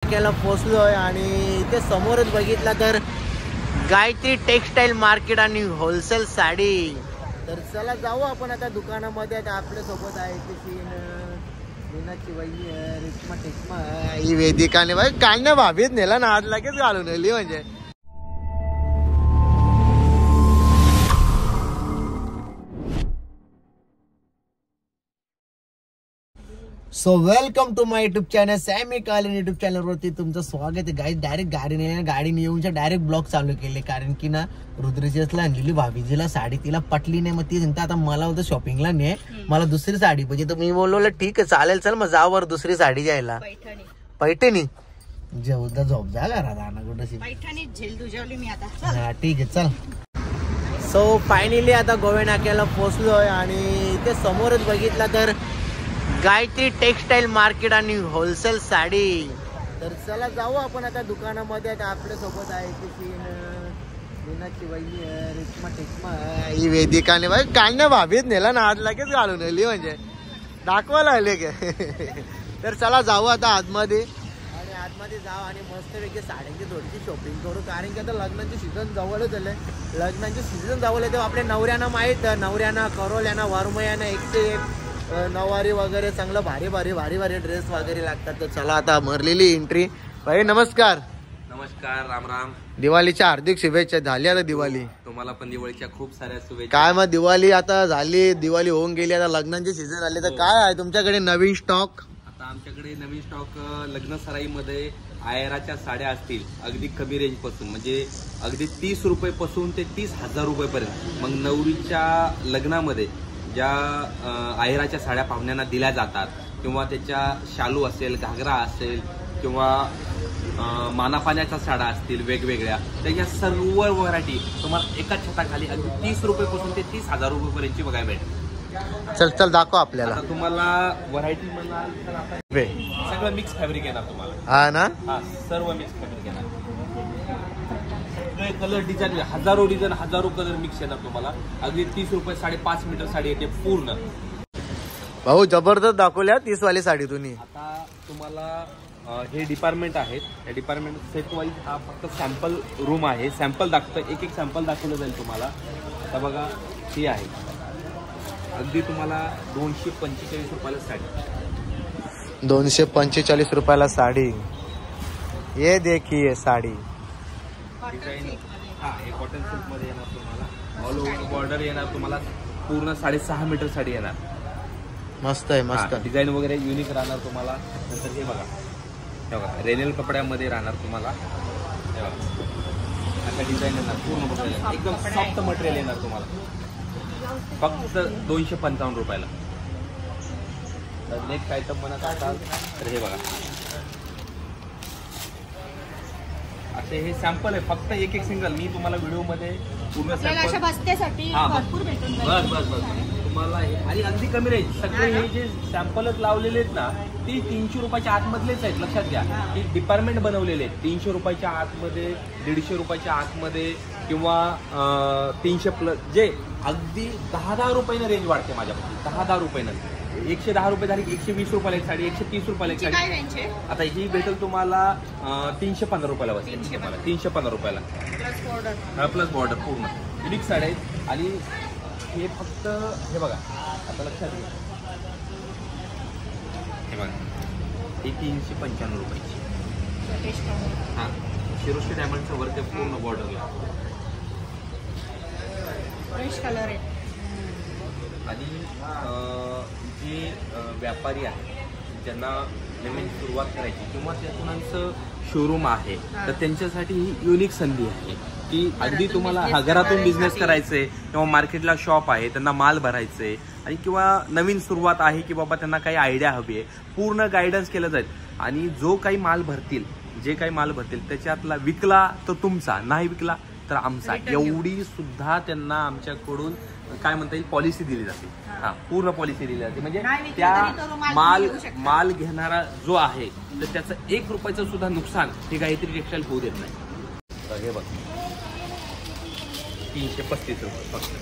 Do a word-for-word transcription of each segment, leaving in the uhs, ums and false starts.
नाक्याला पोचलोय आणि इथे समोरच बघितला तर गायत्री टेक्सटाईल मार्केट आणि होलसेल साडी. तर चला जाऊ आपण आता दुकानामध्ये. आता आपल्या सोबत आहे मीनाची वहिनी आहे, रेश्मा टेक्मा आहे, ही वेदिकाने बाई काढण्या भाभीत नेला ना आज लगेच घालून नेली म्हणजे. So welcome to my YouTube channel सॅमी कालीन युट्यूब चॅनल वरती तुमचं स्वागत आहे. गाईज डायरेक्ट गाडीने गाडीने येऊन डायरेक्ट ब्लॉग चालू केले, कारण की ना रुद्रजीला आणलेली भाभीजीला साडी तिला पटली नाही. मग ती म्हणते आता मला होतं शॉपिंगला ने मला दुसरी साडी पाहिजे. तर मी बोललो ठीक आहे चालेल चल मग जा वर दुसरी साडी घ्यायला. पैठणी जेवढा झोप जा घरात कुठं पैठणी झेल तुझ्यावली मी आता. हा ठीक आहे चल. सो फायनली आता गोवे नाक्याला पोचलोय आणि इथे समोरच बघितला तर गायत्री टेक्सटाईल मार्केट आणि होलसेल साडी. तर चला जाऊ आपण आता दुकानामध्ये. आता आपल्या सोबत आहे मीनाची वहिनी आहे, रेश्मा टेक्मा आहे, ही वेदिकाने बाई काढण्या भाभीत नेला ना आज लगेच घालून नेली म्हणजे दाखवायला आले का. तर चला जाऊ आता आतमध्ये आणि आतमध्ये जाऊ आणि मस्तपैकी साड्यांची थोडीशी शॉपिंग करू, कारण की आता लग्नाचे सीझन जवळच झाले. लग्नाचे सीझन जवळ आहे तेव्हा आपल्या नवऱ्यांना माहीत नवऱ्यांना करोल्यांना वरमयांना एकशे एक नऊवारी वगैरे चांगलं भारी भारी भारी भारी ड्रेस वगैरे लागतात. तर चला आता भरलेली एंट्री. भाई नमस्कार. नमस्कार, राम राम. दिवाळीच्या हार्दिक शुभेच्छा. झाली आता दिवाळी. तुम्हाला पण दिवाळीच्या खूप साऱ्या शुभेच्छा. काय मग दिवाळी आता झाली, दिवाळी होऊन गेली, आता लग्नाचे सीझन आले. तर काय आहे तुमच्याकडे नवीन स्टॉक? आता आमच्याकडे नवीन स्टॉक लग्न सराईमध्ये आयराच्या साड्या असतील अगदी कमी रेंज पासून, म्हणजे अगदी तीस रुपये पासून ते तीस हजार रुपये पर्यंत. मग नवरीच्या लग्नामध्ये ज्या आहेराच्या साड्या पाहुण्यांना दिल्या जातात किंवा त्याच्या शालू असेल, घागरा असेल किंवा मानापाण्याच्या साड्या असतील वेगवेगळ्या, त्याच्या सर्व व्हरायटी तुम्हाला एकाच छताखाली अगदी तीस रुपये पासून ते तीस हजार रुपये पर्यंतची बघायला मिळेल. चल चल दाखव आपल्याला. तुम्हाला व्हरायटी म्हणाल तर आता सगळं मिक्स फॅब्रिक येणार तुम्हाला. हा ना, हा सर्व मिक्स फॅब्रिक येणार. कलर डिझाईन हजारो डिझाईन हजारो कलर मिक्स येणार तुम्हाला. अगदी तीस रुपये साडेपाच मीटर साडी येते पूर्ण. भाऊ जबरदस्त दाखवल्या तीस वाली साडी तुम्ही. आता तुम्हाला हे डिपार्टमेंट आहेत, या डिपार्टमेंट सेट वाईज हा फक्त सॅम्पल रूम आहे. सॅम्पल दाखवतो, एक एक सॅम्पल दाखवलं जाईल तुम्हाला. आता बघा ही आहे अगदी तुम्हाला दोनशे पंचेचाळीस रुपयाला साडी. दोनशे पंचेचाळीस रुपयाला साडी. ये देखिए साडी डिझाईन. हा हे कॉटन सिल्क मध्ये येणार तुम्हाला. ऑल ओव्हर बॉर्डर येणार तुम्हाला. पूर्ण साडेसहा मीटर साडी येणार. मस्त आहे मस्त. डिझाईन वगैरे युनिक राहणार तुम्हाला. नंतर हे बघा हे बघा रेनेल कपड्यामध्ये राहणार तुम्हाला. हे बघा आता डिझाईन येणार पूर्ण बघायला एकदम सॉफ्ट मटेरियल येणार तुम्हाला. फक्त दोनशे पंचावन्न रुपयाला. तर नेक्स्ट आयटम म्हणत असाल तर हे बघा असे हे सॅम्पल आहे. फक्त एक एक सिंगल मी तुम्हाला व्हिडिओ मध्ये पूर्ण सॅम्पल बस बस बस तुम्हाला आणि अगदी कमी रेंज. सगळे हे जे सॅम्पलच लावलेले आहेत ना ती तीनशे रुपयाच्या आतमधलेच आहेत. लक्षात घ्या की डिपार्टमेंट बनवलेले आहेत. तीनशे रुपयाच्या आतमध्ये, दीडशे रुपयाच्या आतमध्ये किंवा तीनशे प्लस, जे अगदी दहा दहा रुपयानं रेंज वाढते माझ्यापासून. दहा दहा रुपयानं एकशे दहा रुपये झाली, एकशे वीस रुपयाला एक साडी, एकशे तीस रुपयाला एक साडी. आता ही भेटेल तुम्हाला तीनशे पंधरा रुपयाला बसेल. तुम्हाला तीनशे पंधरा रुपयाला प्लस बॉर्डर पूर्ण युनिक साड्या आहेत. आणि हे फक्त हे बघा आता लक्षात घ्या हे बघा ही तीनशे पंच्याण्णव रुपयाची. हा शिरोशी डायमंडचं वर्क आहे पूर्ण बॉर्डरला. कलर आहे. आणि जे व्यापारी आहेत ज्यांना नवीन सुरुवात करायची किंवा त्यातून शोरूम आहे तर त्यांच्यासाठी ही युनिक संधी आहे की अगदी तुम्हाला हा घरातून बिझनेस करायचे किंवा मार्केटला शॉप आहे, त्यांना माल भरायचे आणि किंवा नवीन सुरुवात आहे की बाबा त्यांना काही आयडिया हवी आहे, पूर्ण गायडन्स केलं जाईल. आणि जो काही माल भरतील, जे काही माल भरतील त्याच्यातला विकला तर तुमचा, नाही विकला तर आमचा, एवढी सुद्धा त्यांना आमच्याकडून काय म्हणता येईल पॉलिसी दिली जाते. हा पूर्ण पॉलिसी दिली जाते. म्हणजे त्या माल माल घेणारा जो आहे तर त्याचं एक रुपयाचं सुद्धा नुकसान हे गायत्री टेक्सटाईल होऊ देत नाही. तर हे बघ तीनशे पस्तीस रुपये फक्त.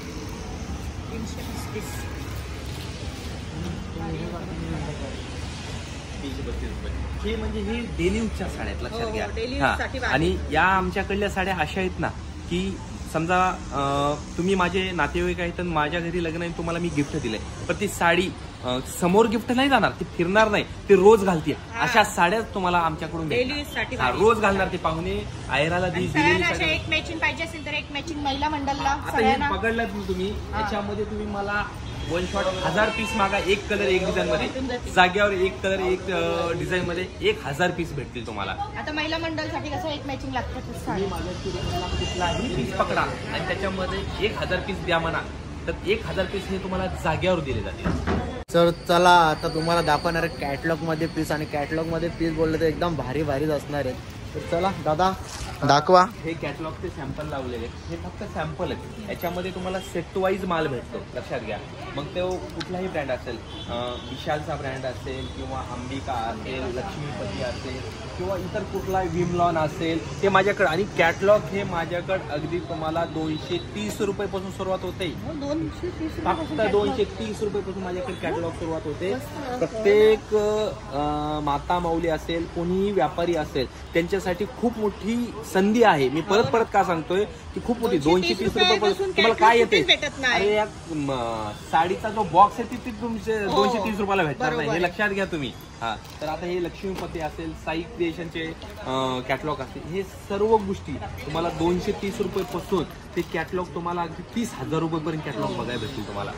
तीनशे पस्तीस तीनशे बत्तीस रुपये. हे म्हणजे हे डेली यूजच्या साड्या आहेत, लक्षात हो, घ्या. daily हा. use साठी भारी. आणि या आमच्याकडल्या साड्या अशा आहेत ना की समजा अं, तुम्ही माझे नातेवाईक आहेत आणि माझ्या घरी लग्न आहे, तुम्हाला मी गिफ्ट दिलंय, पण ती साडी अं, समोर गिफ्ट नाही जाणार, ती फिरणार नाही, ती रोज घालते. हा. अशा साड्याच तुम्हाला आमच्याकडून Daily भेटणार. use साठी हा, भारी. रोज घालणार ते पाहुणे आयराला दी आणि दिलेली सगळ्यांना अशा साडी. एक मॅचिंग पाहिजे असेल तर एक मॅचिंग महिला मंडळला आता हे सगळ्यांना पकडलात ना तुम्ही, हा. याच्यामध्ये तुम्ही मला वन शॉट हजार पीस मागा, एक कलर एक डिझाईन मध्ये, भेटून जातील. जाग्यावर एक कलर एक डिझाईन मध्ये एक हजार पीस भेटतील तुम्हाला. आता महिला मंडळसाठी कसं एक मॅचिंग लागतं तुम्ही साडी. माझ्या कुठलाही पीस पकडा आणि त्याच्यामध्ये एक हजार पीस द्या म्हणा, तर एक हजार पीस हे तुम्हाला जाग्यावर दिले जातील. तर चला आता तुम्हाला दाखवणार आहे कॅटलॉग मध्ये पीस, आणि कॅटलॉग मध्ये पीस बोलले तर एकदम भारी भारीच असणार आहेत. तर चला दादा दाखवा. हे कॅटलॉगचे सॅम्पल लावलेले आहेत, हे फक्त सॅम्पल आहेत. याच्यामध्ये तुम्हाला सेट वाईज माल भेटतो, लक्षात घ्या. मग तो कुठलाही ब्रँड असेल, अं, विशालचा ब्रँड असेल किंवा अंबिका असेल, लक्ष्मीपती असेल किंवा इतर कुठला विमलॉन असेल, ते माझ्याकडे. आणि कॅटलॉग हे माझ्याकडे अगदी तुम्हाला दोनशे तीस रुपयेपासून सुरुवात होते. दोनशे तीस फक्त दोनशे तीस रुपयेपासून माझ्याकडे कॅटलॉग सुरुवात होते. प्रत्येक अं, माता माऊली असेल, कोणीही व्यापारी असेल, त्यांच्यासाठी खूप मोठी संधी आहे. मी परत परत का सांगतोय की खूप मोठी. दोनशे तीस रुपयापासून तुम्हाला काय येते, अरे या म, साडीचा जो बॉक्स आहे ती तुमचे दोनशे तीस रुपयाला भेटणार नाही, हे लक्षात घ्या तुम्ही. हा, तर आता हे लक्ष्मीपती असेल, साई क्रिएशनचे कॅटलॉग असतील, हे सर्व गोष्टी तुम्हाला दोनशे तीस रुपयापासून ते कॅटलॉग तुम्हाला अगदी तीस हजार रुपयेपर्यंत कॅटलॉग बघायला भेटतील तुम्हाला.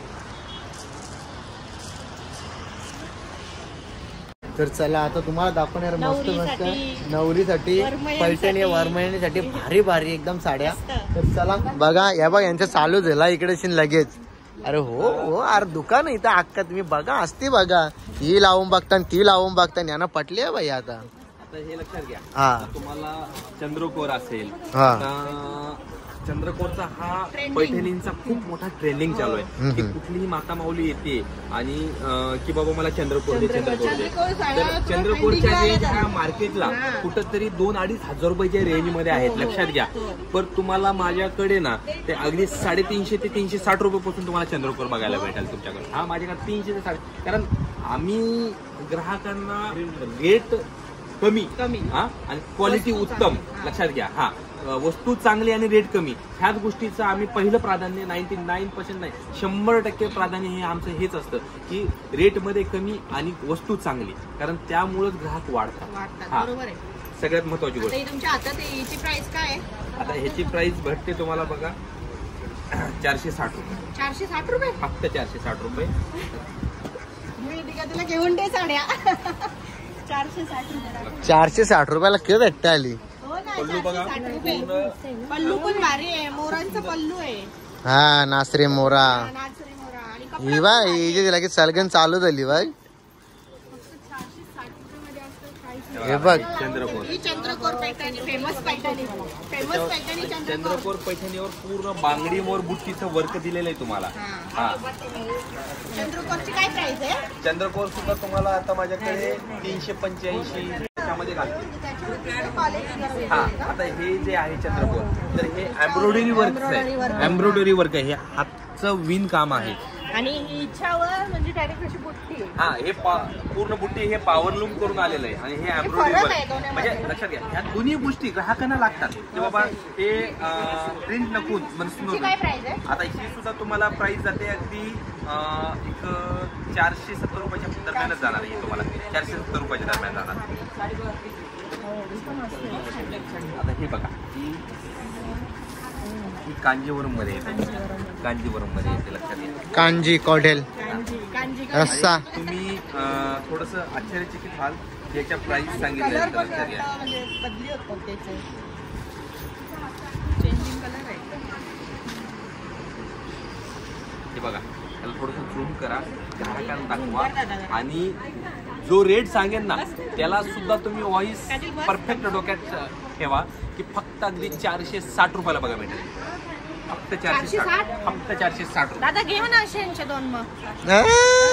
तर चला आता तुम्हाला दाखवणार मस्त मस्त नवरीसाठी, नवरीसाठी वरमयांसाठी, पैठणी वरमयांसाठी भारी भारी एकदम साड्या. मस्त. तर चला बघा, या बघ यांचं चालू झाला इकडे शिन लगेच. अरे हो हो, अरे दुकान इथं अक्का तुम्ही बघा, असते बघा, ही लावून बघता ती लावून बघता, यांना पटली आहे बाई आता. आता हे लक्षात घ्या, हा तुम्हाला चंद्रकोर असेल, हा. आता चंद्रकोरचा हा Trending. पैठणींचा खूप मोठा ट्रेंडिंग चालू आहे. हम्म. की कुठलीही माता माऊली येते आणि अं, की बाबा मला चंद्रकोर दे, चंद्रकोर दे. चंद्रकोर साड्या तर तुला चंद्रकोरच्या trending रेंज ला ह्या आहे. मार्केटला हा. कुठंतरी दोन अडीच हजार रुपयाच्या रेंज मध्ये आहेत, लक्षात घ्या. पण तुम्हाला माझ्याकडे ना ते अगदी साडेतीनशे ते तीनशे साठ रुपयापासून तुम्हाला चंद्रकोर बघायला भेटेल तुमच्याकडे. हा माझ्याकडे तीनशे ते साडे, कारण आम्ही ग्राहकांना रेट कमी कमी. हा आणि क्वालिटी वस्तू उत्तम, चांगली. लक्षात घ्या. हा, वस्तू चांगली आणि रेट कमी, ह्याच गोष्टीचं आम्ही पहिलं प्राधान्य, नाईन्टी नाईन पर्सेंट नाही शंभर टक्के प्राधान्य हे आमचं हेच असतं की रेटमध्ये कमी आणि वस्तू चांगली, कारण त्यामुळेच ग्राहक वाढतात. वाटतात, हा, बरोबर आहे. सगळ्यात महत्वाची आता गोष्ट. ही तुमच्या हातात आहे, हिची प्राइस काय आहे? आता ह्याची प्राइस भेटते तुम्हाला बघा चारशे साठ रुपये, चारशे साठ रुपये. फक्त चारशे साठ रुपये. मी तिला तुला घेऊन दे साड्या. चारशे साठ रुपये. चारशे साठ रुपयाला किती भेटते आली. हो ना, पल्लू बघा, चारशे साठ रुपये. पूर्ण पल्लू पण भारी आहे, मोरांचा पल्लू आहे. हा नासरे मोरा. नाचरी मोरा आणि ही कपडा बा पण भारी आहे. ही लगेच सलगन चालू झाली बाय. फक्त चारशे साठ रुपयामध्ये असतं काहीच हे नाही. हे बघा, बघ. चंद्रकोर. ही चंद्रकोर पैठणी, फेमस पैठणी, फेमस पैठणी चंद्रकोर. चंद्रकोर पैठणीवर पूर्ण बांगडीवर बुट्टीचं वर्क दिलेलं आहे तुम्हाला. हा. हा, चंद्रकोरची काय प्राइस आहे? चंद्रकोर सुद्धा तुम्हाला आता माझ्याकडे तीनशे पंच्याऐंशी त्याच्यामध्ये घालते. त्याच्यावर क्वालिटी हा, आता हे जे आहे चंद्रकोर, तर हे एम्ब्रॉयडरी वर्क आहे, एम्ब्रॉयडरी वर्क आहे, हे हातचं विण काम आहे. आणि हिच्यावर म्हणजे डायरेक्ट अशी बुट्टी आहे. हा, हे पा- पूर्ण बुट्टी हे पॉवर लूम करून आलेलं आहे आणि हे एम्ब्रॉयडरी फरक वर्क आहे दोन्हीमध्ये. म्हणजे लक्षात घ्या, ह्या दोन्ही गोष्टी ग्राहकांना लागतात की बाबा हे प्रिंट नकून हिची काय प्राइस आहे? आता ही सुद्धा तुम्हाला प्राइस जाते अगदी अं, एक चारशे सत्तर रुपयाच्या दरम्यानच जाणार आहे तुम्हाला, चारशे सत्तर रुपयाच्या दरम्यान जाणार. आता हे बघा, ही ही कांजीवरम मध्ये येते, कांजीवरम मध्ये येते, लक्षात घ्या. कांजी कॉडेल कांजी कांजी रस्सा. तुम्ही थोडस आश्चर्यचकित व्हाल, याच्या प्राइस कलर सांगितलं पण लक्षात घ्या. आता म्हणजे बदली होतात त्याचे, चेंजिंग कलर आहे. हे बघा, त्याला थोडस झूम करा, ग्राहकांना दाखवा आणि जो रेट सांगेन ना त्याला सुद्धा तुम्ही व्हॉइस परफेक्ट डोक्यात ठेवा की फक्त अगदी चारशे साठ रुपयाला बघा भेटेल. फक्त चारशे साठ, फक्त चारशे साठ रुपये. दादा घेऊ ना अशेंचे दोन मग. हा.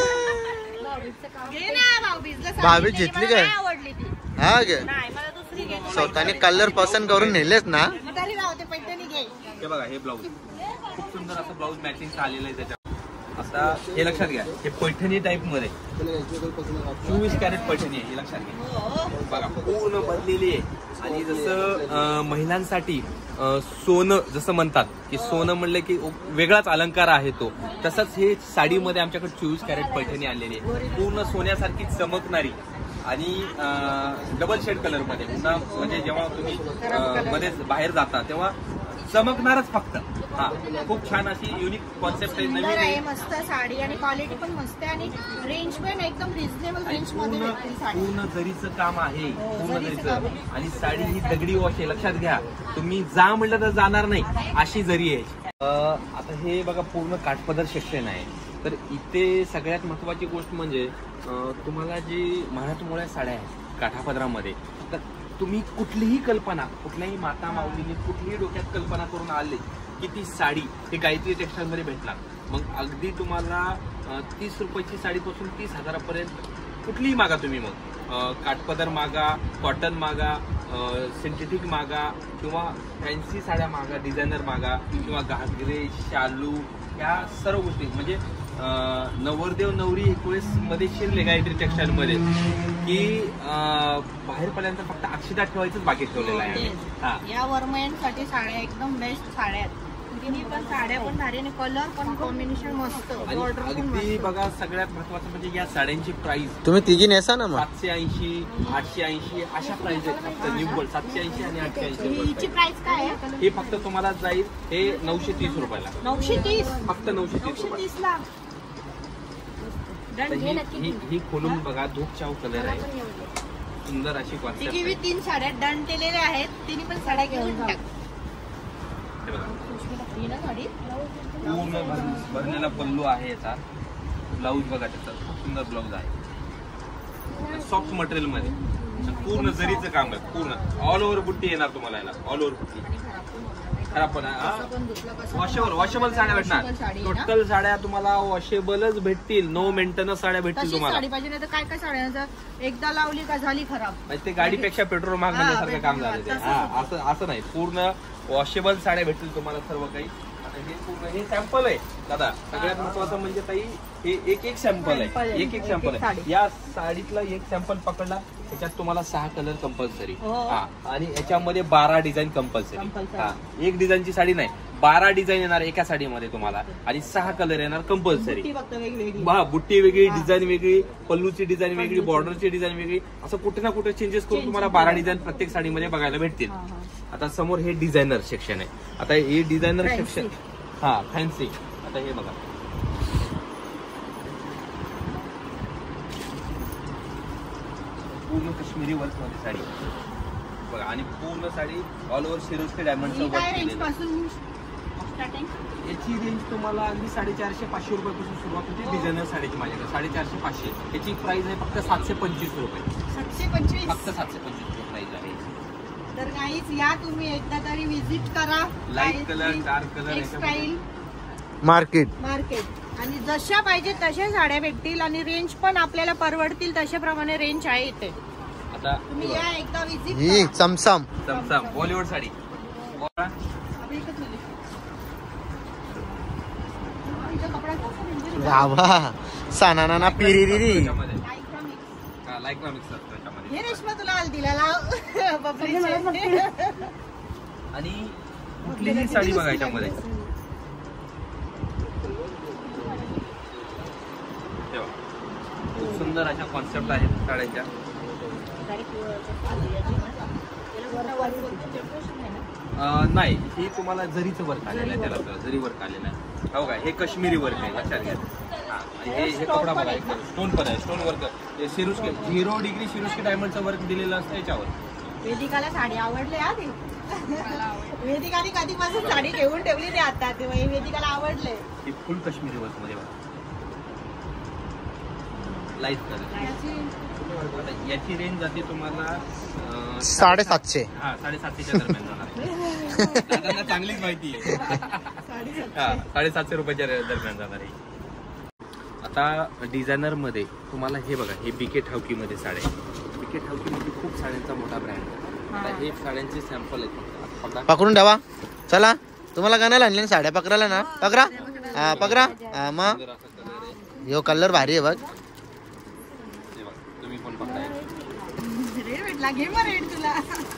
घे ना भाऊबीजला साडी भाऊबीज दिली, घेतली मला काय? नाही आवडली ती. हा गे नाही, मला दुसरी घे. स्वतःने कलर पसंत करून नेलेच ना. मग तरी राहू दे, पैठणी घे. हे बघा, हे ब्लाऊज खूप सुंदर असं ब्लाऊज मॅचिंग आलेलं आहे त्याच्या. आता हे लक्षात घ्या, हे पैठणी टाईप मध्ये चोवीस कॅरेट पैठणी आहे, हे लक्षात घ्या. बघा पूर्ण बनलेली आहे. आणि जसं अं, महिलांसाठी अं, सोनं जसं म्हणतात की सोनं म्हणलं की वेगळाच अलंकार आहे तो, तसंच हे साडीमध्ये आमच्याकडे चोवीस कॅरेट पैठणी आलेली आहे, पूर्ण सोन्यासारखी चमकणारी आणि डबल शेड कलर मध्ये. पुन्हा म्हणजे जेव्हा तुम्ही मध्ये बाहेर जाता तेव्हा चमकणारच फक्त. हा, खूप छान अशी युनिक कॉन्सेप्ट आहे, नवीन आहे, मस्त साडी आणि क्वालिटी पण मस्त आहे आणि रेंज पण एकदम रिझनेबल रेंज मध्ये भेटतील साडी. पूर्ण जरीचं काम आहे, पूर्ण जरीचं. आणि साडी ही दगडी वॉश आहे, लक्षात घ्या. तुम्ही जा म्हटलं तर जाणार नाही अशी जरी आहे. आता हे बघा पूर्ण काठपदर सेक्शन आहे. तर इथे सगळ्यात महत्वाची गोष्ट म्हणजे तुम्हाला जी मराठमोळ्या साड्या आहेत काठापदरामध्ये, तर तुम्ही कुठलीही कल्पना, कुठल्याही माता माऊलीने कुठलीही डोक्यात कल्पना करून आले की ती साडी हे गायत्री टेक्सटाईल मध्ये भेटणार. मग अगदी तुम्हाला तीस रुपयाची साडीपासून तीस हजारापर्यंत कुठलीही मागा तुम्ही. मग काठपदर मागा, कॉटन मागा, सिंथेटिक मागा किंवा फॅन्सी साड्या मागा, डिझायनर मागा किंवा घागरे, शालू, ह्या सर्व गोष्टी म्हणजे नवरदेव नवरी एकवीस मध्ये शिरले गायत्री टेक्सटाईल मध्ये की बाहेर पडल्यानंतर फक्त अक्षता ठेवायचंच बाकी ठेवलेलं आहे. हा, या वरमयांसाठी साड्या एकदम बेस्ट साड्या आहेत. तिन्ही पण साड्या पण भारी आणि कलर पण कॉम्बिनेशन मस्त. अगदी बघा सगळ्यात महत्वाचं म्हणजे या साड्यांची प्राइस तुम्ही तिघी नेसा ना मग सातशे ऐंशी आठशे ऐंशी अशा प्राइस आहेत फक्त. न्यू गोल्ड सातशे ऐंशी आणि आठशे ऐंशी. हिची प्राइस काय आहे? हे फक्त तुम्हाला जाईल हे नऊशे तीस रुपयाला. नऊशे तीस फक्त नऊशे तीस नऊशे तीस ला. ही ही खोलून बघा, धूप चाव कलर आहे, सुंदर अशी कॉन्सेप्ट आहे. तीन साड्या डन केलेल्या आहेत, तिन्ही पण साड्या घेऊन टाक. पूर्ण भरलेला पल्लू आहे याचा. ब्लाऊज बघा त्याचा खूप सुंदर ब्लाऊज आहे, सॉफ्ट मटेरियल मध्ये, पूर्ण जरीचं काम आहे. पूर्ण ऑल ओव्हर बुट्टी येणार तुम्हाला याला, ऑल ओव्हर बुट्टी. खराब पण वॉशेबल वॉशेबल साड्या भेटणार. टोटल साड्या तुम्हाला वॉशेबलच भेटतील, नो मेंटेनन्स साड्या भेटतील तुम्हाला. साडी पाहिजे नाही तर काय काय साड्या एकदा लावली का झाली खराब. म्हणजे ते गाडीपेक्षा पेट्रोल महाग म्हणण्यासारखं काम झालं ते. हा, असं असं नाही, पूर्ण वॉशेबल साड्या भेटतील तुम्हाला सर्व काही. आता हे पूर्ण हे सॅम्पल आहे दादा. सगळ्यात महत्वाचं म्हणजे ताई हे एक एक सॅम्पल आहे, एक एक सॅम्पल आहे. या साडीतला एक सॅम्पल पकडला त्याच्यात तुम्हाला सहा कलर कंपल्सरी. हा, आणि याच्यामध्ये बारा डिझाईन कंपल्सरी. हा, एक डिझाईनची साडी नाही, बारा डिझाईन येणार एका साडीमध्ये तुम्हाला आणि सहा कलर येणार कंपल्सरी. हा, बुट्टी वेगळी, डिझाईन वेगळी, पल्लूची डिझाईन वेगळी, बॉर्डरची डिझाईन वेगळी, असं कुठे ना कुठे चेंजेस करून तुम्हाला बारा डिझाईन प्रत्येक साडीमध्ये बघायला भेटतील. आता समोर हे डिझायनर सेक्शन आहे. आता हे डिझायनर सेक्शन, हा फॅन्सी. आता हे बघा पूर्ण काश्मीरी वर्क मध्ये साडी बघा आणि पूर्ण साडी ऑल ओव्हर सिरोस्की डायमंडचं वर्क केलेलं आहे. याची रेंज तुम्हाला अगदी साडेचारशे पाचशे रुपयापासून सुरुवात होते डिझायनर साडीची माझ्याकडे. साडेचारशे पाचशे याची प्राइस आहे फक्त सातशे पंचवीस रुपये. सातशे पंचवीस फक्त सातशे पंचवीस रुपये प्राइस आहे. तर गाईज या तुम्ही एकदा तरी विजिट करा. Light colour, dark colour, textile market market आणि जशा पाहिजे तशा साड्या भेटतील आणि रेंज पण आपल्याला परवडतील तशाप्रमाणे रेंज आहे इथे. आता तुम्ही या एकदा विजिट ही चमचम चमचम बॉलिवूड साडी. बाबा साना पिरिरी लाईक ना मिक्स त्याच्यामध्ये. हे रेशमा तुला आल दिला लाव आणि कुठलीही साडी बघा याच्यामध्ये खूप सुंदर अशा कॉन्सेप्ट आहेत साड्यांच्या. नाही, ही तुम्हाला जरीचं वर्क आलेलं आहे, त्याला जरी वर्क आलेलं आहे. हो काय, हे काश्मीरी वर्क आहे, लक्षात घ्या. हे हे कपडा बघा, स्टोन पण आहे, स्टोन वर्क. हे सिरुस्की झिरो डिग्री सिरुस्की डायमंडचं वर्क दिलेलं असतं याच्यावर. वेदिकाला साडी आवडली आधी. वेदिकाने कधीपासून साडी घेऊन ठेवली नाही आता, तेव्हा वेदिकाला आवडले. ही फुल काश्मीरी वर्क मध्ये बघा, लाईट कलर. याची रेंज जाते तुम्हाला साडेसातशे. हा, साडेसातशेच्या दरम्यान जाणार. दादांना चांगलीच माहिती आहे. हा, साडेसातशे रुपयाच्या दरम्यान जाणार आहे. आता डिझायनर मध्ये तुम्हाला हे बघा, हे बीके ठावकी मध्ये साड्या. बीके ठावकी मध्ये खूप साड्यांचा मोठा ब्रँड आहे. आता हे साड्यांचे सॅम्पल आहेत, पकडून ठेवा. चला, तुम्हाला गाण्याला आणले साड्या पकडायला ना, पकरा. हा, पकरा. मग यो कलर भारी आहे बघ. हे बघ, तुम्ही पण पकडा. रेड भेटला घे मग रेड तुला.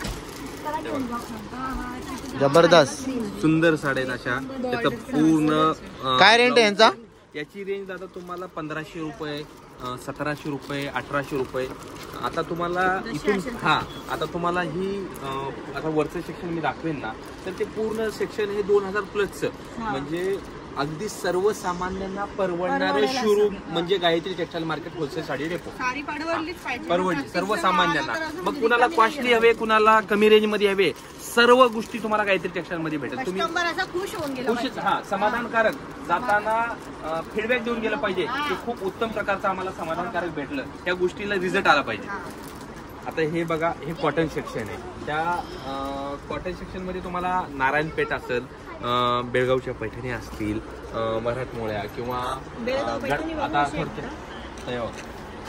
जबरदस्त सुंदर साड्या आहेत अशा. त्याचं पूर्ण अं, काय रेंट आहे यांचा? याची रेंज दादा तुम्हाला पंधराशे रुपये, अं, सतराशे रुपये, अठराशे रुपये. आता तुम्हाला इथून हा आता तुम्हाला ही अं, आता वरचं सेक्शन मी दाखवेन ना, तर ते पूर्ण सेक्शन हे दोन हजार प्लसचं म्हणजे अगदी सर्वसामान्यांना परवडणारे शोरूम म्हणजे Gayatri textile market wholesale sari depot. Sari परवडलीच पाहिजे. परवडली सर्वसामान्यांना. मग कुणाला कॉस्टली हवे, कुणाला कमी रेंज मध्ये हवे, सर्व गोष्टी तुम्हाला गायत्री टेक्सटाईल मध्ये भेटेल. तुम्ही कस्टमर असा खुश होऊन गेला खुश हा समाधानकारक जाताना फीडबॅक देऊन गेलं पाहिजे की खूप उत्तम प्रकारचं आम्हाला समाधानकारक भेटलं, त्या गोष्टीला रिझल्ट आला पाहिजे. आता हे बघा, हे कॉटन सेक्शन आहे. त्या कॉटन सेक्शन मध्ये तुम्हाला नारायणपेठ असेल, अं, बेळगावच्या पैठणी असतील, अं, मराठमोळ्या किंवा अं, गड- आता थोडक्यात हे बघा.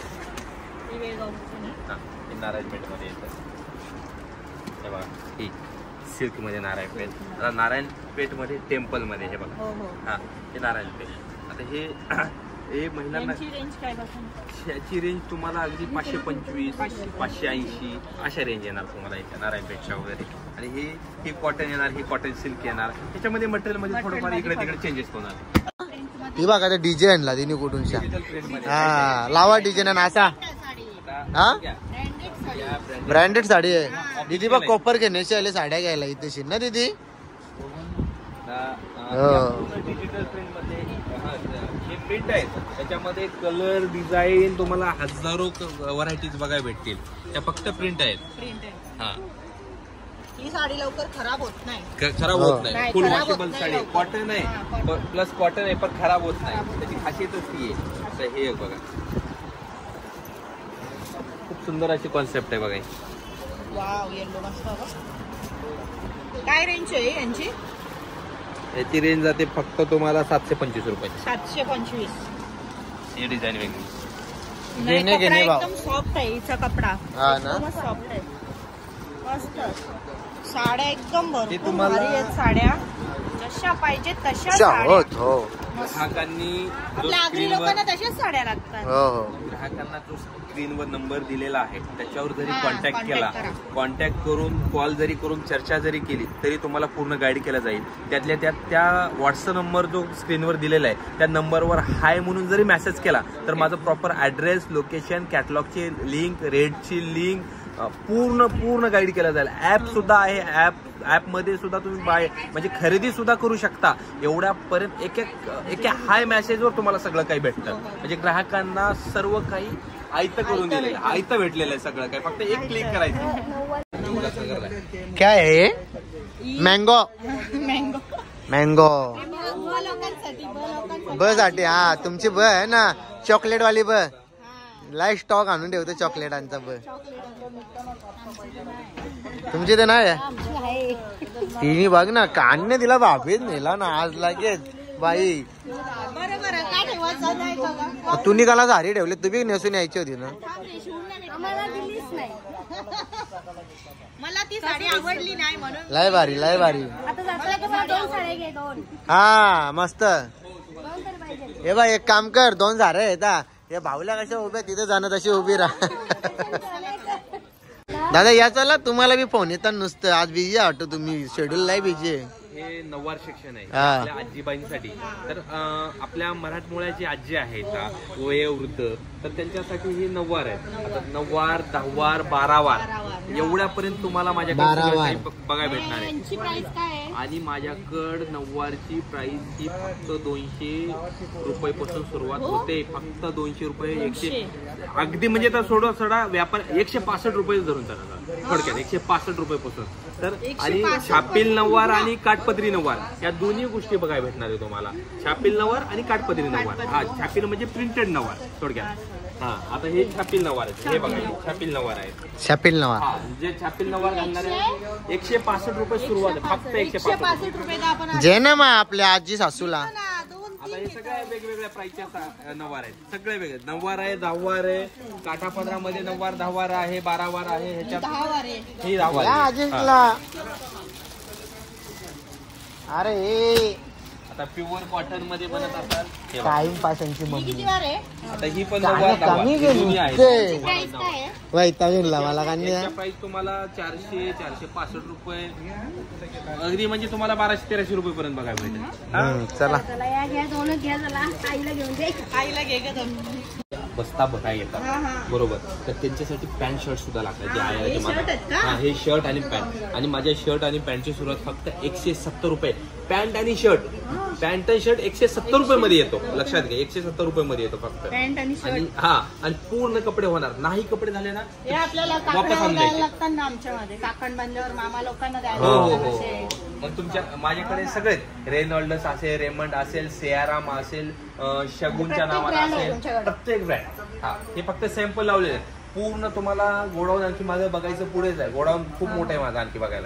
हा, हे नारायणपेठ मध्ये येतं. हे बघा, ही सिल्क मध्ये नारायणपेठ. आता नारायणपेठ मध्ये टेम्पल मध्ये हे बघा. हा, हे नारायणपेठ. आता हे हे महिलांना याची रेंज तुम्हाला अगदी पाचशे पंचवीस पाचशे ऐंशी अशा रेंज येणार तुम्हाला याच्या नारायणपेठच्या वगैरे. आणि हे ही कॉटन येणार, ही कॉटन सिल्क येणार. त्याच्यामध्ये मटेरियल मध्ये थोडंफार इकडे तिकडे चेंजेस होणार. ती बघा डीजे आणला तिने कुठून. डिजिटल प्रिंट मध्ये हा लावा डीजे ना असा. हा ब्रँडेड साडी आहे दीदी. बघ कोपर घेण्याची आले साड्या घ्यायला इथे ना दीदी. डिजिटल प्रिंट मध्ये हे प्रिंट आहेत, त्याच्यामध्ये कलर डिझाईन तुम्हाला हजारो व्हरायटीज बघायला भेटतील. त्या फक्त प्रिंट आहेत. प्रिंट आहे. हा, ही साडी लवकर खराब होत नाही. ख- खराब होत नाही. नाही, फुल खराब होत वॉशेबल नाही साडी, लवकर. कॉटन हा, आहे cotton. प्लस कॉटन आहे पण खराब होत नाही. त्याची खासियतच ती आहे. असं हे एक बघा, खूप सुंदर अशी कॉन्सेप्ट आहे बघा ही. वाव, येलो मस्त बघ. काय रेंज आहे यांची? याची रेंज जाते फक्त तुम्हाला सातशे पंचवीस रुपये. सातशे पंचवीस. ही डिझाईन वेगळी. नाही, घेणे- कपडा घेणे भाव. एकदम सॉफ्ट आहे हिचा कपडा. हा ना. एकदमच सॉफ्ट आहे. मस्त. साड्या एकदम ते भरपूर तुम्हाला- भारी आहेत साड्या. जशा पाहिजे तशा अच्छा, साड्या. हो हो ग्राहकांनी जो आपल्या आगरी स्क्रीनवर लोकांना तशाच साड्या लागतात. हो हो. ग्राहकांना जो स्क्रीनवर नंबर दिलेला आहे त्याच्यावर जरी हा, कॉन्टॅक्ट contact केला, करा. कॉन्टॅक्ट करून कॉल जरी करून चर्चा जरी केली तरी तुम्हाला पूर्ण गाईड केला जाईल. त्यातल्या त्यात त्या व्हॉट्सअप नंबर जो स्क्रीनवर दिलेला आहे त्या नंबरवर हाय म्हणून जरी मेसेज केला तर माझं प्रॉपर ॲड्रेस, लोकेशन, कॅटलॉगची लिंक, रेटची लिंक पूर्ण पूर्ण गाईड केला जाईल. ॲप सुद्धा आहे. ॲप ॲपमध्ये सुद्धा तुम्ही बाय म्हणजे खरेदी सुद्धा करू शकता. एवढ्यापर्यंत एक एक एक हाय मेसेजवर तुम्हाला सगळं काही भेटतं. म्हणजे ग्राहकांना सर्व काही आयतं करून दिलेलं आहे. आयतं भेटलेलं आहे सगळं काही. फक्त एक क्लिक करायचं. काय आहे? Mango mango. मँगो ब लोकांसाठी ब लोकांसाठी. ब साठी. हा तुमची ब आहे ना चॉकलेट वाली ब. लाईव्ह स्टॉक आणून ठेवतो चॉकलेटांचा ब. तुमची ते नाही आहे? तिने बघ ना कान्ने तिला बाबीत नेला ना आज लगेच बाई. बरं बरं काय ठेवायचं नाही का? तू निघाला झारी ठेवले, तुम्ही नेसून यायची होती ना. आम्हाला दिलीच नाही. मला ती साडी आवडली नाही म्हणून. लय भारी लय भारी. आता जाताना कसं दोन साड्या घे दोन. हा मस्त. हे बा एक काम कर, दोन झारे येतात. हे भाऊला कशा उभ्या तिथे जाणं तशी उभी राहा. दादा या चला, तुम्हाला बी फोन येतात नुसतं. आज बिझी वाटतो तुम्ही, शेड्यूल नाही बिझी आहे. हे नऊवार शिक्षण आहे हा. आपल्या आजीबाईंसाठी. तर अं, आपल्या मराठमोळ्याची आजी आहेत वयोवृद्ध, तर त्यांच्यासाठी हे नऊवार आहे. आता नऊवार, दहावार, बारावार एवढ्यापर्यंत तुम्हाला माझ्याकडे सगळं बारावार. काही ब- बघायला भेटणार आहे. यांची प्राइस काय आहे? आणि माझ्याकडं नऊवारची प्राइस ही फक्त दोनशे रुपये पासून सुरुवात होते. फक्त दोनशे रुपये. एकशे अगदी म्हणजे तर सोडा सोडा व्यापार एकशे पासष्ट रुपये धरून चालला थोडक्यात. एकशे पासष्ट रुपये पासून. तर आणि छापील नऊवार आणि काठपदरी नऊवार या दोन्ही गोष्टी बघायला भेटणार आहे तुम्हाला. छापील नऊवार आणि काठपदरी नऊवार. हा छापील म्हणजे प्रिंटेड नऊवार थोडक्यात. हा आता हे छापील नऊवार आहे. हे बघा हे छापील नऊवार आहे. छापील नवा. हा जे छापील नऊवार घालणारे एकशे पासष्ट रुपये सुरुवात आहे. फक्त एकशे एकशे पासष्ट पासष्ट रुपये आपण जे ना मग आपल्या आजी सासूला. दोन आता हे सगळ्या वेगवेगळ्या प्राइसच्या नऊवार आहेत. सगळे वेगळे नऊवार आहे, दहावार आहे, काठापदरामध्ये नऊवार दहावार आहे, बारावार आहे. ह्याच्यात दहा वारे. ही दहावार या आहे. आजीला. अरे आता प्युअर कॉटन मध्ये बनत असाल हे बघा. टाइम पासांची ही मम्मी किती वार आहे? आता ही पण गाणं नऊवार नऊवार. कमी ही गेली दोन्ही आहेत. ते. प्राइस काय आहे? वैतागून मला गाणी याच्या प्राइस तुम्हाला चारशे चारशे पासष्ट रुपये अगदी म्हणजे तुम्हाला बाराशे तेराशे रुपये पर्यंत बघायला भेटेल. हा? चला चला या घ्या दोन घ्या चला आईला घेऊन दे. आईला घे ग दोन. बस्ता भराय येतात हा, हा. बरोबर. तर त्यांच्यासाठी पॅन्ट शर्ट सुद्धा लागतात जे हा, आहे हे ते shirt मला- आहेत का? हा, हे शर्ट आणि पॅन्ट आणि माझ्या शर्ट आणि पॅन्टची सुरुवात फक्त एकशे सत्तर रुपये. पॅन्ट आणि शर्ट पॅन्ट आणि शर्ट एकशे सत्तर रुपये मध्ये येतो. लक्षात घ्या एकशे सत्तर रुपये मध्ये येतो फक्त. पॅन्ट आणि आणि शर्ट हा आणि पूर्ण कपडे होणार नाही. कपडे झाले ना हे आपल्याला वापस काकड्या आणून द्यायला द्यायचे. लागतात ना आमच्यामध्ये. काकण बांधल्यावर मामा लोकांना हो द्यायला हो लागतात हो असे. मग तुमच्या माझ्याकडे सगळे रेनॉल्डस असेल रेमंड असेल सेयाराम असेल अं, शगुनच्या प्रत्येक नावाला brand आहे असेल तुमच्याकडे. प्रत्येक ब्रँड. हा हे फक्त सॅम्पल लावलेले आहेत. पूर्ण तुम्हाला गोडाऊन आणखी माझं बघायचं पुढेच आहे. गोडाऊन खूप मोठं आहे माझं आणखी बघायला.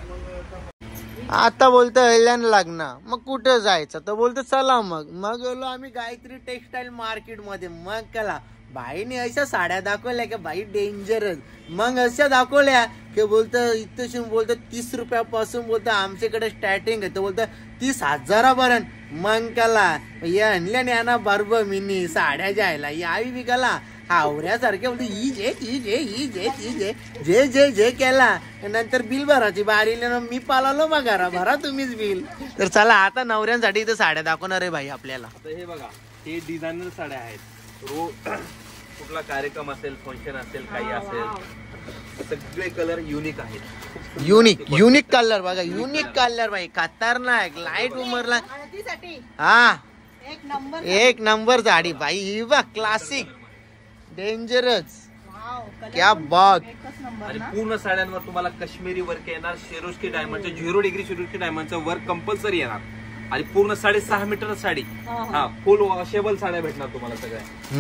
आता बोलतो अहिल्यान लागणार मग कुठं जायचं तर बोलतो चला मग मग गेलो आम्ही गायत्री टेक्सटाईल मार्केट मध्ये. मग कला बाईने अशा साड्या दाखवल्या की बाई डेंजरच. मग अशा दाखवल्या की बोलतं इथं बोलतं तीस रुपयापासून बोलतं आमच्याकडे स्टार्टिंग आहे तर बोलतं तीस हजारापर्यंत. मग कला या आणल्याने यांना बर्ब मिनी साड्या जायला यावी बी कला हावऱ्यासारखे बोलते ही जे ही जे ही जे ही जे जे जे जे केला नंतर बिल भरायची बारी मी पालालो मग घरा भरा तुम्हीच बिल. तर चला आता नवऱ्यांसाठी इथं साड्या दाखवणार आहे भाई आपल्याला. आता हे बघा हे डिझायनर साड्या आहेत. रो कुठला कार्यक्रम असेल फंक्शन असेल काही असेल सगळे कलर युनिक आहेत. युनिक युनिक कलर बघा युनिक कलर भाई खतरनाक लाईट उमरला. हळदीसाठी हा एक नंबर. एक नंबर साडी भाई ही बघ क्लासिक डेंजरस वाव, कलर क्या पण बात. एकच नंबर आणि ना. पूर्ण साड्यांवर तुम्हाला काश्मीरी वर्क येणार. शेरोस्की डायमंडचं झिरो डिग्री शेरोस्की डायमंडचं वर्क कंपल्सरी येणार. आणि पूर्ण साडेसहा मीटर साडी. हा, हा. हा फुल वॉशेबल साड्या भेटणार तुम्हाला सगळ्या.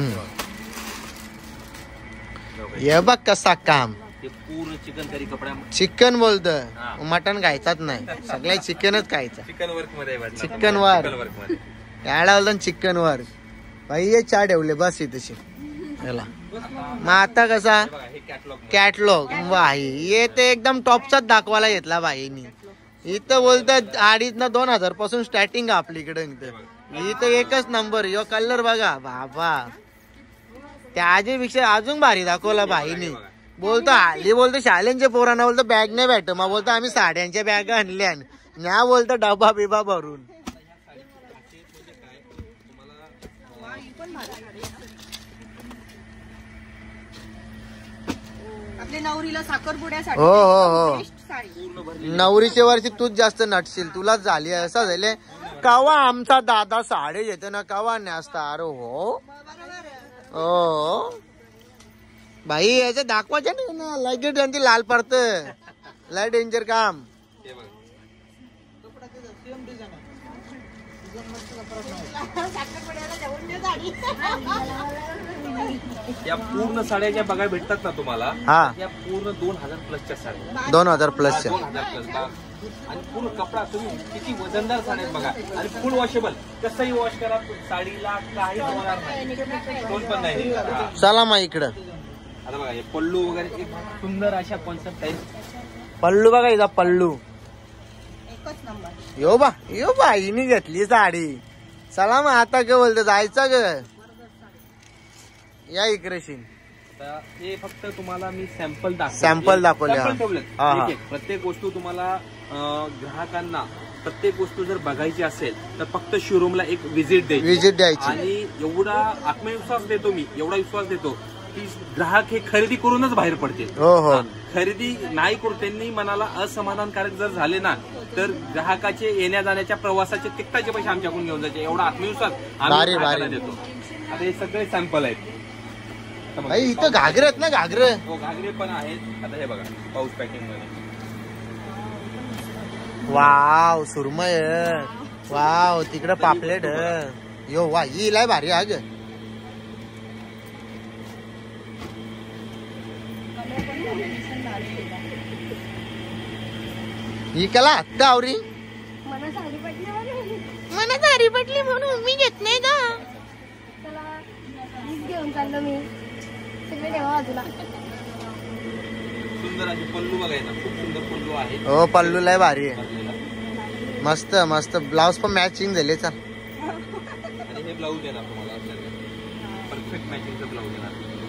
हे बघ कसा काम. हे पूर्ण चिकन करी कपड्या चिकन बोलत हा. मटन खायचाच नाही सगळ्या चिकनच खायचं. चिकन वर्क मध्ये भेटणार. चिकन वर. चिकन वर्क मध्ये. याला बोलतो चिकन वर भाई हे चहा ठेवले बस ही तशी याला. मग आता कसा हे बघा हे कॅटलॉग कॅटलॉग भाई हे ते एकदम टॉपचाच दाखवायला घेतला बाईनी. इथं बोलतात अडीच ना दोन हजार पासून स्टार्टिंग आहे आपल्याकडे. इथं इथं एकच नंबर यो कलर बघा बाबा त्या आजीपेक्षा अजून भारी दाखवला बाईनी. बोलतो हल्ली बोलतो शालेंच्या पोरांना बोलतो बॅग नाही भेट मग बोलतो आम्ही साड्यांच्या बॅग आणल्या ना बोलतो डबा बिबा भरून. आपल्या नवरीला साखरपुड्यासाठी हो हो हो बेस्ट साडी. नवरीच्या वर्षी तूच जास्त नटशील तुलाच झाली असं झाले. कवा आमचा दादा साडे येतो ना कवा न्यासता अरे हो हो भाई याचं दाखवायचं नाही ना लगेच त्यांची लाल पडत लय डेंजर काम. हे बघा साखरपुड्याला जेवण दे साडी. या पूर्ण साड्या ज्या बघायला भेटतात ना तुम्हाला हा. या पूर्ण दोन हजार प्लसच्या साड्या. दोन हजार प्लसच्या. दोन हजार प्लस बघा. आणि पूर्ण कपडा तुम्ही किती वजनदार साड्या बघा. आणि फुल वॉशेबल कसंही वॉश करा साडीला काही होणार नाही. दोन पण नाही. हा. चला मग इकडं आता बघा हे पल्लू वगैरे एक सुंदर अशा कॉन्सेप्ट आहे. पल्लू बघा इथं पल्लू एकच नंबर. यो बा यो बा हिने घेतली साडी. चला मग आता काय बोलतो जायचं ग या इकडेशी. तर हे फक्त तुम्हाला मी सॅम्पल दाखवले. सॅम्पल दाखवले, हा. सॅम्पल ठेवलेत. हा, हा. एक- एक. प्रत्येक वस्तू तुम्हाला अं, ग्राहकांना प्रत्येक वस्तू जर बघायची असेल तर फक्त शोरूमला एक व्हिजिट द्यायची. विजिट द्यायची. आणि एवढा आत्मविश्वास देतो मी एवढा विश्वास देतो की ग्राहक हे खरेदी करूनच बाहेर पडतील. हो हो हा. खरेदी नाही करू त्यांनी मनाला असमाधानकारक जर झाले ना तर ग्राहकाचे येण्या जाण्याच्या प्रवासाचे तिकटाचे पैसे आमच्याकडून घेऊन जायचे एवढा आत्मविश्वास आम्ही भारी, ग्राहकाला भारी. देतो. आता हे सगळे सॅम्पल आहेत. आता बघा. भाई इथं घागरे आहेत ना घागरे. हो घागरे पण आहेत. आता हे बघा पाऊस पॅकिंग मध्ये वाव सुरमय वाव तिकडं पापलेट यो वा ही लय भारी हा ग. ही कला आत्ता आवरी मला साडी पटली म्हणून मला साडी पटली म्हणून मी घेत नाही का. चला हीच घेऊन चाललो मी. सगळे ठेवा बाजूला. सुंदर असे पल्लू बघायला खूप सुंदर पल्लू आहे. हो पल्लू लय भारी आहे भरलेला. मस्त मस्त ब्लाउज पण मॅचिंग झाले. चल ब्लाऊज येणार तुम्हाला, परफेक्ट मॅचिंगचं ब्लाऊज येणार.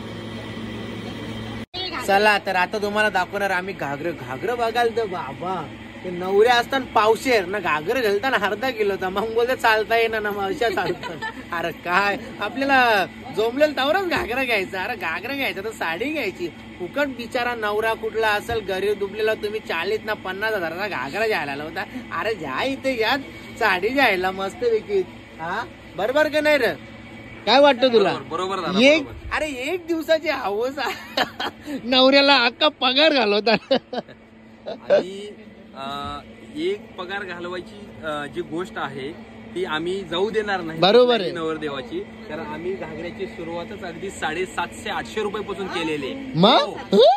चला तर आता तुम्हाला दाखवणार आम्ही घागर. घागर बघाल तर बाबा ते नवऱ्या असताना पावशेर ना, घागर घालताना अर्धा किलोचा, मग बोलते चालता येणार ना, मग अशा चालतात. अरे काय आपल्याला जमलेलं तवरच घागरा घ्यायचा. अरे घागरा घ्यायचा तर साडी घ्यायची. फुकट बिचारा नवरा कुठला असेल गरीब दुबलेला, तुम्ही चाळीस ना पन्नास हजाराचा घागरा घ्यायला होता. अरे ज्या इथे यात साडी घ्यायला मस्त पैकी. हा बरोबर का नाही रे? काय वाटतं तुला? बरोबर. एक अरे एक दिवसाची हवस नवऱ्याला अख्खा पगार घालवतात. आणि एक पगार घालवायची जी गोष्ट आहे ती आम्ही जाऊ देणार नाही. बरोबर आहे. नवरदेवाची, कारण आम्ही घागऱ्याची सुरुवातच अगदी साडेसातशे आठशे रुपये पासून केलेली. मग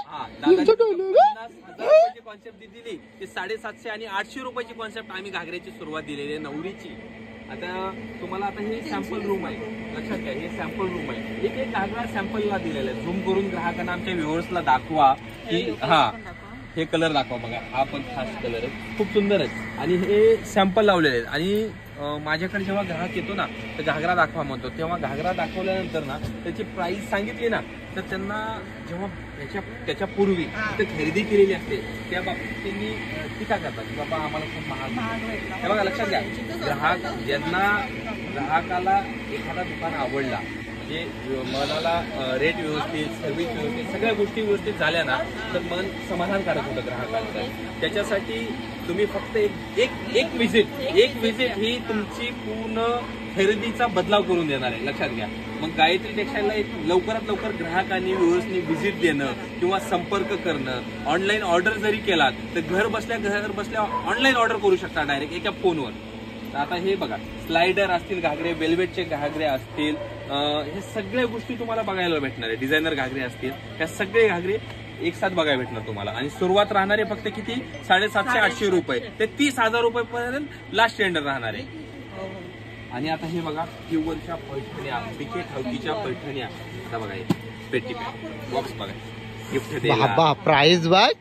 रुपयाची कॉन्सेप्ट दिली ते साडेसातशे आणि आठशे रुपयाची कॉन्सेप्ट आम्ही घागऱ्याची सुरुवात दिलेली आहे नवरीची. आता तुम्हाला आता हे सॅम्पल रूम आहे, लक्षात घ्या, हे सॅम्पल रूम आहे. एक एक घागरा सॅम्पलला दिलेला आहे. झूम करून ग्राहकांना आमच्या व्ह्युअर्सला दाखवा की हा हे कलर दाखवा बघा, हा पण खास कलर आहे, खूप सुंदर आहे. आणि हे सॅम्पल लावलेले आहेत. आणि माझ्याकडे जेव्हा ग्राहक येतो ना तर घागरा दाखवा म्हणतो, तेव्हा घागरा दाखवल्यानंतर ना त्याची प्राइस सांगितली ना तर त्यांना जेव्हा त्याच्या त्याच्यापूर्वी ते खरेदी केलेली असते त्या बाबतीत त्यांनी टीका करतात की बाबा आम्हाला खूप महाग. हे बघा लक्षात घ्या, ग्राहक ज्यांना ग्राहकाला एखादा दुकान आवडला म्हणजे मनाला रेट व्यवस्थित, सर्व्हिस व्यवस्थित, सगळ्या गोष्टी व्यवस्थित झाल्या ना तर मन समाधानकारक होतं ग्राहकांचं. त्याच्यासाठी तुम्ही फक्त एक एक एक विजिट एक विजिट ही तुमची पूर्ण खरेदीचा बदलाव करून देणार आहे, लक्षात घ्या. मग गायत्री टेक्सटाईलला एक लवकरात लवकर ग्राहकांनी व्यवस्थित व्हिजिट देणं किंवा संपर्क करणं, ऑनलाईन ऑर्डर जरी केलात तर घर बसल्या घर बसल्या ऑनलाईन ऑर्डर करू शकता डायरेक्ट एका फोनवर. आता हे बघा, स्लायडर असतील घागरे, वेल्वेटचे घागरे असतील, हे सगळ्या गोष्टी तुम्हाला बघायला भेटणार आहे. डिझायनर घागरे असतील, ह्या सगळे घागरे एक साथ बघायला भेटणार तुम्हाला. आणि सुरुवात राहणार आहे फक्त किती, साडेसातशे आठशे रुपये ते तीस हजार रुपये पर्यंत लास्ट टेंडर राहणार आहे. आणि आता हे बघा, प्युअरच्या पैठण्या, पिके ठावकीच्या पैठण्या. आता बघा हे पेटी बॉक्स बघा, गिफ्ट द्यायला. प्राइस बघ,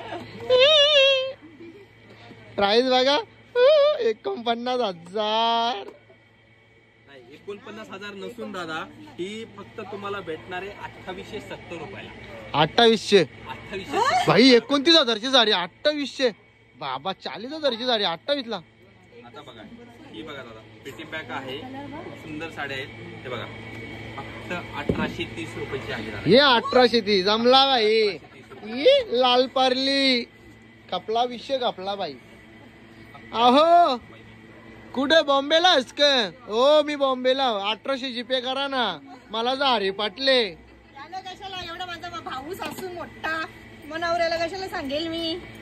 प्राइस बघा, एकोणपन्नास हजार नाही, एकोणपन्नास हजार नसून दादा ही फक्त तुम्हाला भेटणार आहे अठ्ठावीसशे सत्तर रुपयाला. अठ्ठावीसशे अठ्ठावीसशे भाई, एकोणतीस हजारची साडी अठ्ठावीसशे. बाबा चाळीस हजारची साडी अठ्ठावीस ला. आता बघा ही बघा दादा, पेटी पॅक आहे, खूप सुंदर साड्या आहेत. हे बघा फक्त अठराशे तीस रुपयाची आहे. हे अठराशे तीस जमला बाई. ये लाल पारली कपला विषय कपला बाई. अहो कुठे बॉम्बेला आहेस का? हो मी बॉम्बेला. अठराशे जीपे करा ना मला झारे पाटले. कशाला एवढा माझा भाऊस असून मोठा मग नवऱ्याला कशाला सांगेल मी.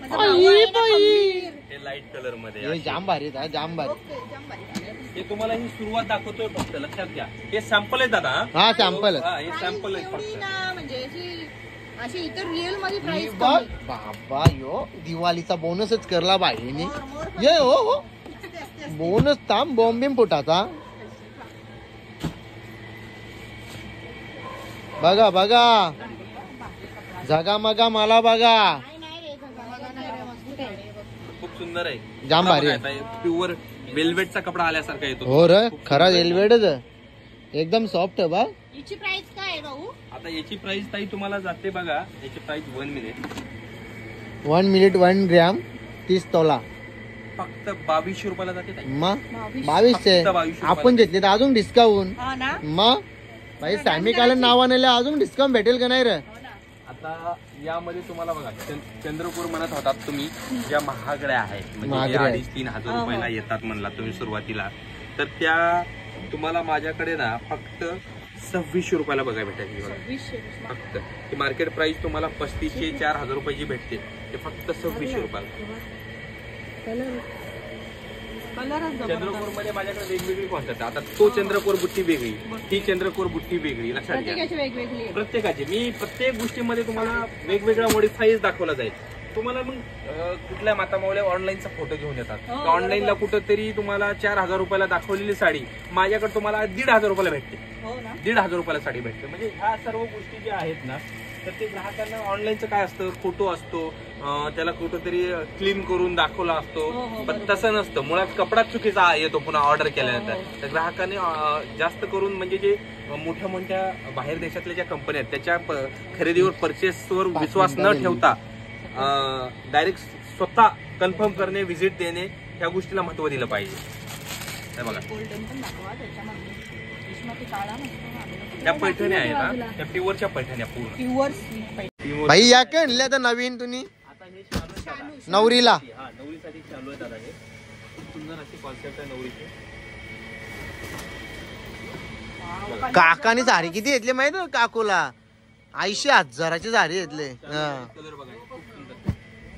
हे लाईट कलर मध्ये जाम भारी जाम भारी. हे तुम्हाला ही सुरुवात दाखवतोय फक्त, लक्षात घ्या. हे सॅम्पल आहे दादा. हा सॅम्पल हे सॅम्पल आहे फक्त. म्हणजे अशी इतर रिअल मध्ये प्राइस बाबा यो दिवाळीचा बोनसच करला बाईने. ये हो हो बोनस ताम बॉम्बे फुटाचा. बघा बघा जगा मगा मला बघा, खूप सुंदर आहे, जाम भारी आहे. प्युअर वेल्वेटचा कपडा आल्यासारखा येतो. हो रे, खरा वेल्वेटच एकदम सॉफ्ट आहे. बा याची प्राइस काय आहे भाऊ? आता याची प्राइस ताई तुम्हाला जाते बघा, याची price one minute one minute one gram तीस तोला फक्त बावीसशे रुपयाला जाते ताई. मग बावीसशे आपण घेतले तर अजून डिस्काउंट. मग भाई सॅमी कालन नावाने अजून डिस्काउंट भेटेल का नाही रे? आता यामध्ये तुम्हाला बघा, चंद्रपूर म्हणत होतात तुम्ही, ज्या महागड्या आहेत म्हणजे अडीच तीन हजार रुपयाला येतात म्हणला तुम्ही सुरुवातीला, तर त्या तुम्हाला माझ्याकडे ना फक्त सव्वीसशे रुपयाला बघायला भेटायची. फक्त ही मार्केट प्राइस तुम्हाला पस्तीसशे चार हजार रुपयाची भेटते, ते फक्त सव्वीसशे रुपयाला. चंद्रपूर मध्ये माझ्याकडे वेगवेगळी कॉन्सेप्ट. आता तो चंद्रकोर बुट्टी वेगळी, ही चंद्रकोर बुट्टी वेगळी, लक्षात घ्या. प्रत्येकाची मी प्रत्येक गोष्टीमध्ये तुम्हाला वेगवेगळा मॉडिफाईज दाखवला जाईल. तुम्हाला मग कुठल्या मातामावल्या ऑनलाईनचा फोटो घेऊन येतात, ऑनलाईनला कुठंतरी तुम्हाला चार हजार रुपयाला दाखवलेली साडी माझ्याकडे तुम्हाला दीड हजार रुपयाला भेटते. दीड हजार रुपयाला साडी भेटते. म्हणजे ह्या सर्व गोष्टी ज्या आहेत ना तर ते ग्राहकांना ऑनलाईनचं काय असतं, फोटो असतो, त्याला कुठंतरी क्लीन करून दाखवला असतो, पण तसं नसतं. मुळात कपडाच चुकीचा येतो पुन्हा ऑर्डर केल्यानंतर. तर ग्राहकांनी जास्त करून म्हणजे जे मोठ्या मोठ्या बाहेर देशातल्या ज्या कंपन्या आहेत त्याच्या खरेदीवर परचेसवर विश्वास न ठेवता डायरेक्ट स्वतः कन्फर्म करणे, व्हिजिट देणे, ह्या गोष्टीला महत्व दिलं पाहिजे. बघा त्या पैठण्या आहेत ना, त्या प्युअरच्या पैठण्या पूर्ण प्युअर. भाई या काय आणल्या आता नवीन तुम्ही नवरीला? हा, नवरीसाठी चालू आहे दादा. हे सुंदर अशी कॉन्सेप्ट आहे नवरीची. काकाने साडी किती घेतली माहिती आहे काकूला? ऐंशी हजाराची साडी घेतली. कलर बघा खूप सुंदर.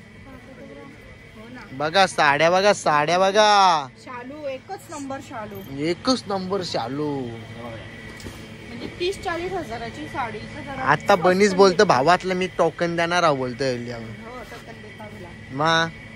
बघा साड्या, बघा साड्या, बघा शालू एकच नंबर शालू, एकच नंबर शालू. म्हणजे तीस चाळीस हजाराची साडी. आता बनीस बोलतो भावातलं मी टोकन देणार आहो बोलतोय मा.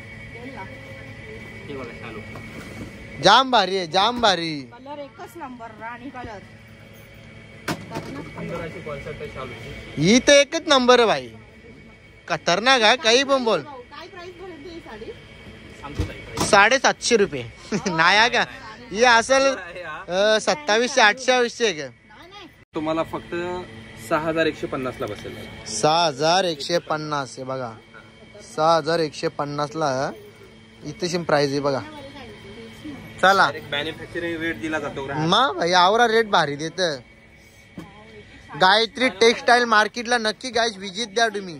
हे बघा शालू जाम भारी आहे, जाम भारी. कलर एकच नंबर, राणी कलर. सुंदर अशी कॉन्सेप्ट आहे शालूची. ही तर एकच नंबर आहे भाई, खतरनाक आहे. काही पण बोल. काय प्राइस बोलते ही साडी? सांगतो ताई. साडेसातशे रुपये नाही का? ही असेल सत्तावीसशे अठ्ठावीसशे का? तुम्हाला फक्त सहा हजार एकशे पन्नास ला बसेल. सहा हजार एकशे पन्नास आहे बघा, सहा हजार एकशे पन्नास ला इथे प्राइस आहे बघा. चला मॅन्युफॅक्चरिंग रेट दिला जातो. मा भाई आवरा रेट भारी देत. गायत्री टेक्सटाईल मार्केटला नक्की गाईज विजिट द्या तुम्ही.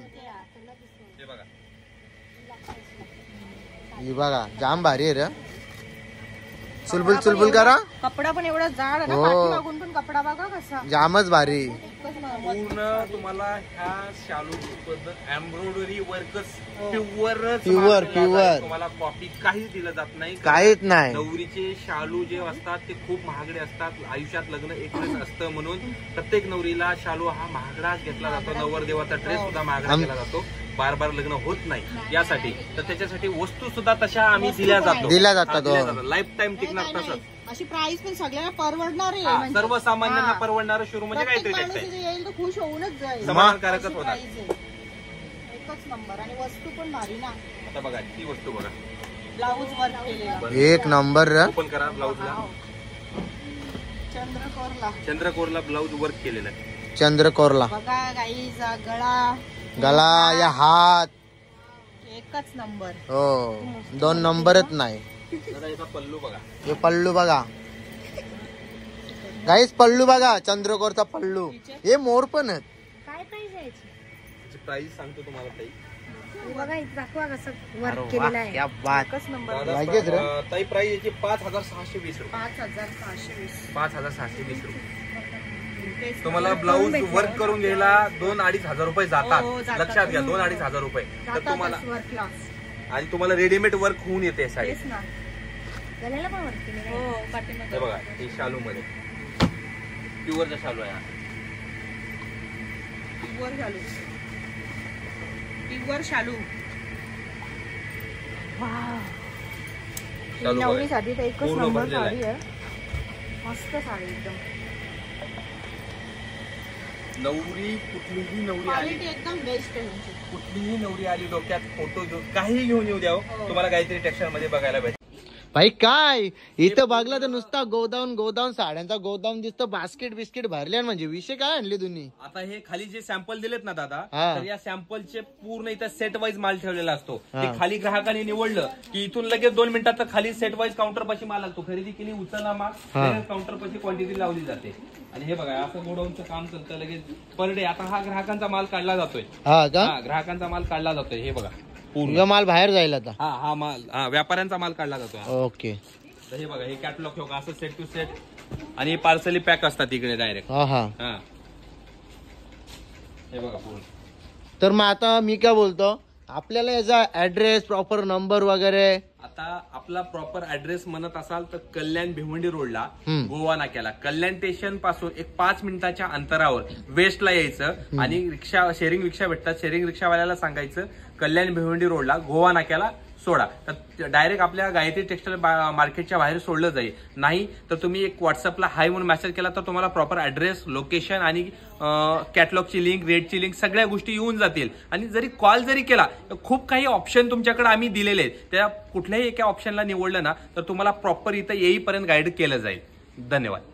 ही बघा जाम भारी आहे रे. चुलबुल चुलबुल करा. कपडा पण एवढा जाड आहे ना, हो. पाठीमागून पण कपडा बघा कसा. जामच भारी. पूर्ण तुम्हाला ह्या शालूची पद्धत एम्ब्रॉयडरी वर्कच प्युअर प्युअर प्युअर तुम्हाला कॉपी काहीच दिलं जात नाही. काहीच नाही. नवरीचे शालू जे असतात ते खूप महागडे असतात. आयुष्यात लग्न एकच असतं म्हणून प्रत्येक नवरीला शालू हा महागडाच घेतला जातो. नवरदेवाचा ड्रेस सुद्धा महागडा केला जातो. बार बार लग्न होत नाही यासाठी. तर त्याच्यासाठी वस्तू सुद्धा तशा आम्ही दिल्या जातो, दिल्या जातात. लाईफ टाइम टिकणार. तसंच अशी प्राइस पण सगळ्यांना परवडणार आहे. सर्वसामान्यांना परवडणारं शोरूम म्हणजे प्रत्येक काहीतरी माणूस इथे येईल तर खुश होऊनच जाईल. समाधानकारकच अशी होणार. price आहे. एकच नंबर. आणि वस्तू पण भारी ना. आता बघा ती वस्तू बघा, ब्लाऊज वर्क केलेला एक नंबर. ओपन करा ब्लाऊजला. चंद्रकोरला चंद्रकोरला ब्लाऊज वर्क केलेला आहे. चंद्रकोरला बघा गाईचा गळा, गला या हात एकच नंबर. हो दोन नंबरच नाही. दादा याचा पल्लू बघा. हे पल्लू बघा गाईस, पल्लू बघा चंद्रकोरचा पल्लू. हे मोर पण आहेत. काय प्राइस आहे याची? प्राइस सांगतो तुम्हाला ताई. बघा इथे दाखवा कसं अरे वर्क वा, केलेलं आहे. क्या बात. एकच नंबर. दादा, लागेच रे. अं, ताई प्राइस याची पाच हजार सहाशे वीस रुपये. पाच हजार सहाशे वीस. पाच हजार सहाशे वीस रुपये. तेच तुम्हाला ब्लाऊज वर्क करून घ्यायला दोन अडीच हजार रुपये हो, जातात. जातात. लक्षात घ्या, दोन अडीच हजार रुपये. तर जातातच तुम्हाला वर्कला. आणि तुम्हाला रेडीमेड वर्क होऊन येते साडी. तेच ना. गळ्याला पण वर्क केलेलं आहे. हो पाठीमागे. हे बघा हे शालू मध्ये प्युअरचा शालू आहे हा. प्युअर शालू. प्युअर शालू. शालू बघा. नवरीसाठी तर एकच पूर्ण नंबर भरलेला आहे. साडी आहे. मस्त साडी एकदम. नवरी कुठलीही नवरी आली, क्वालिटी एकदम बेस्ट आहे यांची. कुठलीही नवरी आली डोक्यात फोटो घेऊन काही घेऊन येऊ द्यावं, तुम्हाला काहीतरी टेक्स्टाईल मध्ये बघायला भेटेल. भाई काय इथं बघला तर नुसता गोदाऊन गोदाऊन साड्यांचा गोदाऊन दिसतो. बास्केट बिस्किट भरले म्हणजे विषय काय आणले तुम्ही? आता हे खाली जे सॅम्पल दिलेत ना दादा, हा. तर या सॅम्पलचे पूर्ण इथं सेट वाईज माल ठेवलेला असतो. हा. ते खाली ग्राहकाने निवडलं की इथून लगेच दोन मिनिटात तर खाली सेट वाईज काउंटर पाशी माल लागतो. खरेदी केली उचलला माल, हा. काउंटर पाशी क्वांटिटी लावली जाते. आणि हे बघा असं गोडाऊनचं काम चालतं लगेच पर डे. आता हा ग्राहकांचा माल काढला जातोय. हा का? हा ग्राहकांचा माल काढला जातोय. हे बघा पूर्ण तुझा माल बाहेर जाईल आता. हा हा माल हा व्यापाऱ्यांचा माल काढला जातोय. ओके. तर हे बघा हे कॅटलॉग ठेव असं सेट टू सेट. आणि पार्सली पॅक असतात इकडे डायरेक्ट. हा हा. हा हे बघा पूर्ण. तर मग आता मी काय बोलतो, आपल्याला याचा ऍड्रेस प्रॉपर नंबर वगैरे. आता आपला प्रॉपर ऍड्रेस म्हणत असाल तर कल्याण भिवंडी रोडला हम्म. गोवा नाक्याला कल्याण स्टेशन पासून एक पाच मिनिटाच्या अंतरावर वेस्टला यायचं आणि रिक्षा शेअरिंग रिक्षा भेटतात. शेअरिंग रिक्षावाल्याला सांगायचं कल्याण भिवंडी रोडला गोवा नाक्याला सोडा, तर डायरेक्ट आपल्या गायत्री टेक्सटाईल मार्केटच्या बाहेर सोडलं जाईल. नाही तर तुम्ही एक व्हॉट्सअपला हाय म्हणून मेसेज केला तर तुम्हाला प्रॉपर ऍड्रेस, लोकेशन आणि कॅटलॉगची लिंक, रेटची लिंक सगळ्या गोष्टी येऊन जातील. आणि जरी कॉल जरी केला तर खूप काही ऑप्शन तुमच्याकडे आम्ही दिलेले आहेत, त्या कुठल्याही एका ऑप्शनला निवडलं ना तर तुम्हाला प्रॉपर इथं येईपर्यंत गाईड केलं जाईल. धन्यवाद.